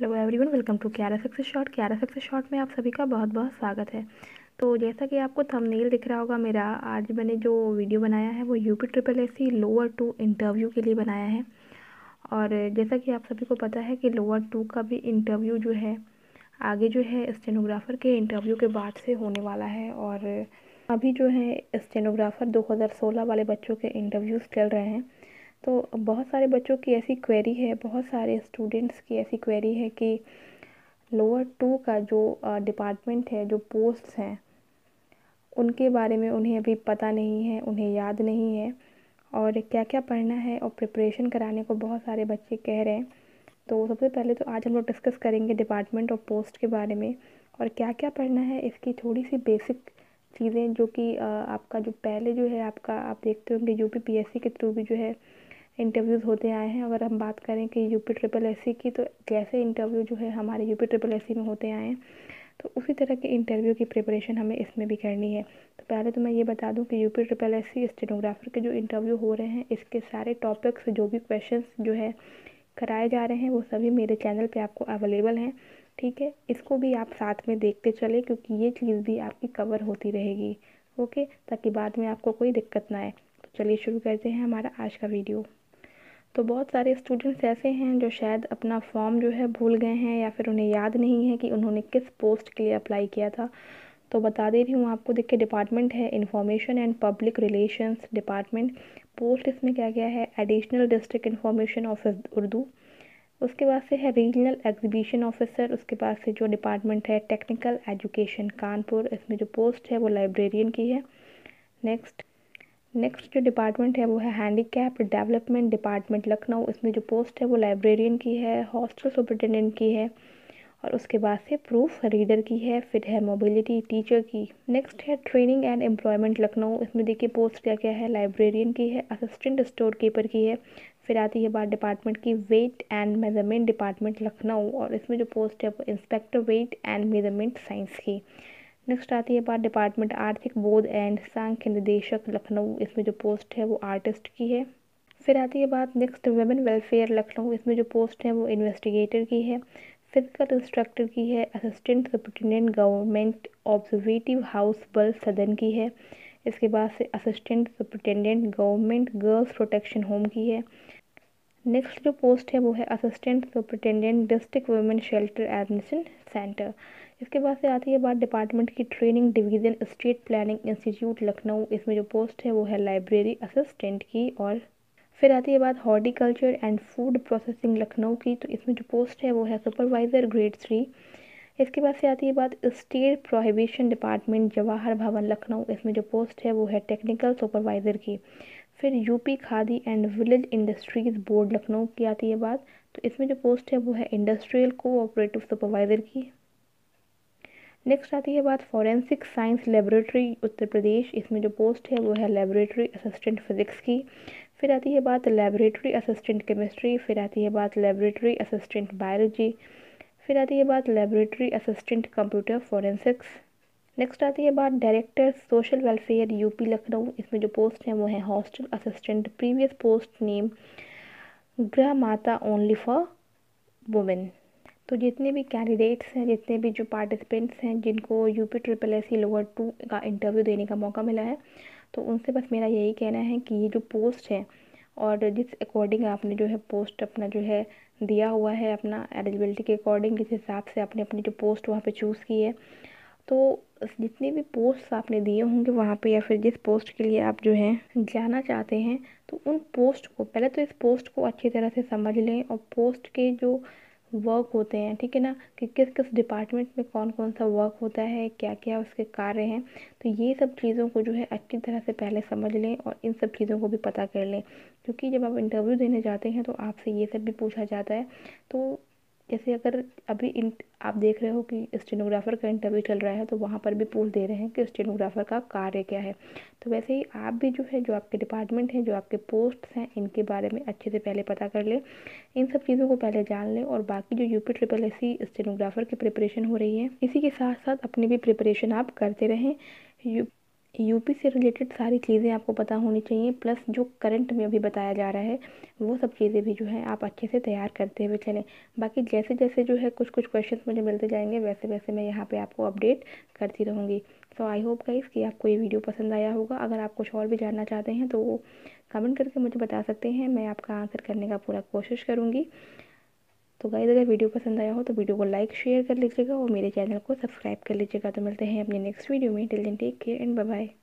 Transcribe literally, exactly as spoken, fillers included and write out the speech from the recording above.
Hello everyone, welcome to क्यारा success short. क्यारा success short में आप सभी का बहुत बहुत स्वागत है। तो जैसा कि आपको थंबनेल दिख रहा होगा मेरा, आज मैंने जो वीडियो बनाया है वो UP triple S C lower two interview के लिए बनाया है। और जैसा कि आप सभी को पता है कि लोअर टू का भी इंटरव्यू जो है आगे जो है स्टेनोग्राफ़र के इंटरव्यू के बाद से होने वाला है। और अभी जो है स्टेनोग्राफ़र दो हज़ार सोलह वाले बच्चों के इंटरव्यूज़ चल रहे हैं। तो बहुत सारे बच्चों की ऐसी क्वेरी है, बहुत सारे स्टूडेंट्स की ऐसी क्वेरी है कि लोअर टू का जो डिपार्टमेंट है, जो पोस्ट्स हैं, उनके बारे में उन्हें अभी पता नहीं है, उन्हें याद नहीं है और क्या क्या पढ़ना है और प्रिपरेशन कराने को बहुत सारे बच्चे कह रहे हैं। तो सबसे पहले तो आज हम लोग डिस्कस करेंगे डिपार्टमेंट और पोस्ट के बारे में और क्या क्या पढ़ना है, इसकी थोड़ी सी बेसिक चीज़ें जो कि आपका जो पहले जो है आपका आप देखते होंगे यूपी पीएससी के थ्रू भी जो है इंटरव्यूज़ होते आए हैं। अगर हम बात करें कि यूपी ट्रिपल एससी की, तो कैसे इंटरव्यू जो है हमारे यूपी ट्रिपल एससी में होते आए हैं, तो उसी तरह के इंटरव्यू की प्रिपरेशन हमें इसमें भी करनी है। तो पहले तो मैं ये बता दूं कि यूपी ट्रिपल एससी स्टेनोग्राफर के जो इंटरव्यू हो रहे हैं, इसके सारे टॉपिक्स जो भी क्वेश्चंस जो है कराए जा रहे हैं वो सभी मेरे चैनल पे आपको अवेलेबल हैं। ठीक है, इसको भी आप साथ में देखते चले क्योंकि ये चीज़ भी आपकी कवर होती रहेगी। ओके, ताकि बाद में आपको कोई दिक्कत ना आए। तो चलिए शुरू करते हैं हमारा आज का वीडियो। तो बहुत सारे स्टूडेंट्स ऐसे हैं जो शायद अपना फॉर्म जो है भूल गए हैं या फिर उन्हें याद नहीं है कि उन्होंने किस पोस्ट के लिए अप्लाई किया था। तो बता दे रही हूँ आपको। देखिए, डिपार्टमेंट है information and public relations department. Post इसमें क्या क्या है, additional district information office Urdu. उसके बाद से है रीजनल एग्जीबिशन ऑफिसर। उसके बाद से जो डिपार्टमेंट है टेक्निकल एजुकेशन कानपुर, इसमें जो पोस्ट है वो लाइब्रेरियन की है। नेक्स्ट नेक्स्ट जो डिपार्टमेंट है वो है हैंडीकैप डेवलपमेंट डिपार्टमेंट लखनऊ। इसमें जो पोस्ट है वो लाइब्रेरियन की है, हॉस्टल सुपरिटेंडेंट की है और उसके बाद से प्रूफ रीडर की है। फिर है मोबिलिटी टीचर की। नेक्स्ट है ट्रेनिंग एंड एम्प्लॉयमेंट लखनऊ। इसमें देखिए पोस्ट क्या क्या है, लाइब्रेरियन की है, असिस्टेंट स्टोर कीपर की है। फिर आती है बात डिपार्टमेंट की weight and measurement department Lucknow और इसमें जो पोस्ट है वो inspector weight and measurement science की। नेक्स्ट आती है बात डिपार्टमेंट आर्थिक बोध एंड सांख्य निदेशक लखनऊ। इसमें जो पोस्ट है वो आर्टिस्ट की है। फिर आती है बात नेक्स्ट वुमेन वेलफेयर लखनऊ। इसमें जो पोस्ट है वो इन्वेस्टिगेटर की है। फिजिकल इंस्ट्रक्टर की है, assistant superintendent government observation house बल सदन की है। इसके बाद से assistant superintendent government girls protection home की है। नेक्स्ट जो पोस्ट है वो है assistant superintendent district women shelter admission center. इसके बाद से आती है बात डिपार्टमेंट की training division state planning institute Lucknow. इसमें जो पोस्ट है वो है लाइब्रेरी असिस्टेंट की। और फिर आती है बात horticulture and food processing Lucknow की। तो इसमें जो पोस्ट है वो है सुपरवाइज़र ग्रेड थ्री। इसके बाद से आती है बात स्टेट प्रोहिबिशन डिपार्टमेंट जवाहर भवन लखनऊ। इसमें जो पोस्ट है वो है टेक्निकल सुपरवाइज़र की। फिर UP Khadi and village industries board Lucknow की आती है बात। तो इसमें जो पोस्ट है वो है इंडस्ट्रियल कोऑपरेटिव सुपरवाइज़र की। नेक्स्ट आती है बात forensic science laboratory Uttar Pradesh. इसमें जो पोस्ट है वो है लेबोरेटरी असिस्टेंट फिजिक्स की। फिर आती है बात लेबोरेटरी असिस्टेंट केमिस्ट्री। फिर आती है बात लेबोरेटरी असिस्टेंट बायोलॉजी। फिर आती है बात laboratory assistant computer forensics. Next आती है बात director social welfare UP Lucknow. इसमें जो पोस्ट हैं वो है hostel assistant. Previous post name गृह माता ओनली फॉर वुमेन। तो जितने भी कैंडिडेट्स हैं, जितने भी जो पार्टिसिपेंट्स हैं जिनको UP triple S C lower two का इंटरव्यू देने का मौका मिला है, तो उनसे बस मेरा यही कहना है कि ये जो पोस्ट है और जिस अकॉर्डिंग आपने जो है पोस्ट अपना जो है दिया हुआ है, अपना एलिजिबिलिटी के अकॉर्डिंग जिस हिसाब से आपने अपनी जो पोस्ट वहाँ पे चूज़ की है, तो जितने भी पोस्ट आपने दिए होंगे वहाँ पे या फिर जिस पोस्ट के लिए आप जो है जाना चाहते हैं, तो उन पोस्ट को पहले तो इस पोस्ट को अच्छी तरह से समझ लें और पोस्ट के जो वर्क होते हैं, ठीक है ना, कि किस किस डिपार्टमेंट में कौन कौन सा वर्क होता है, क्या क्या उसके कार्य हैं। तो ये सब चीज़ों को जो है अच्छी तरह से पहले समझ लें और इन सब चीज़ों को भी पता कर लें, क्योंकि जब आप इंटरव्यू देने जाते हैं तो आपसे ये सब भी पूछा जाता है। तो जैसे अगर अभी इन आप देख रहे हो कि स्टेनोग्राफ़र का इंटरव्यू चल रहा है, तो वहाँ पर भी पूछ दे रहे हैं कि स्टेनोग्राफ़र का कार्य क्या है। तो वैसे ही आप भी जो है, जो आपके डिपार्टमेंट है, जो आपके पोस्ट्स हैं, इनके बारे में अच्छे से पहले पता कर लें, इन सब चीज़ों को पहले जान लें। और बाकी जो UP triple S C stenographer की प्रिपरेशन हो रही है, इसी के साथ साथ अपनी भी प्रिपरेशन आप करते रहें। यू यूपी से रिलेटेड सारी चीज़ें आपको पता होनी चाहिए, प्लस जो करंट में अभी बताया जा रहा है वो सब चीज़ें भी जो है आप अच्छे से तैयार करते हुए चलें। बाकी जैसे जैसे जो है कुछ कुछ क्वेश्चन मुझे मिलते जाएंगे वैसे वैसे मैं यहाँ पे आपको अपडेट करती रहूँगी। सो आई होप गाइस कि आपको ये वीडियो पसंद आया होगा। अगर आप कुछ और भी जानना चाहते हैं तो वो कमेंट करके मुझे बता सकते हैं, मैं आपका आंसर करने का पूरा कोशिश करूँगी। तो गाइस अगर वीडियो पसंद आया हो तो वीडियो को लाइक शेयर कर लीजिएगा और मेरे चैनल को सब्सक्राइब कर लीजिएगा। तो मिलते हैं अपने नेक्स्ट वीडियो में। Till then take care and bye bye.